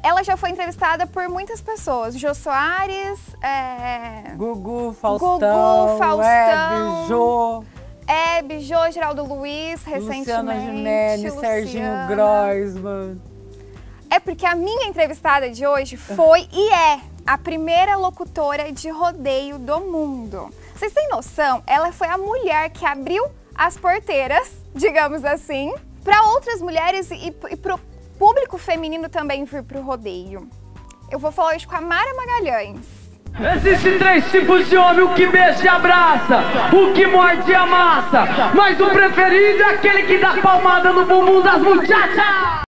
Ela já foi entrevistada por muitas pessoas. Jô Soares, Gugu, Faustão, Hebe, Jô, Geraldo Luiz, recentemente. Luciana Gimenez, Serginho Groisman. É porque a minha entrevistada de hoje foi e é a primeira locutora de rodeio do mundo. Vocês têm noção? Ela foi a mulher que abriu as porteiras, digamos assim, para outras mulheres e para o público feminino também vir para o rodeio. Eu vou falar hoje com a Mara Magalhães. Existem 3 tipos de homem, o que beija e abraça, o que morde e amassa, mas o preferido é aquele que dá palmada no bumbum das muchachas.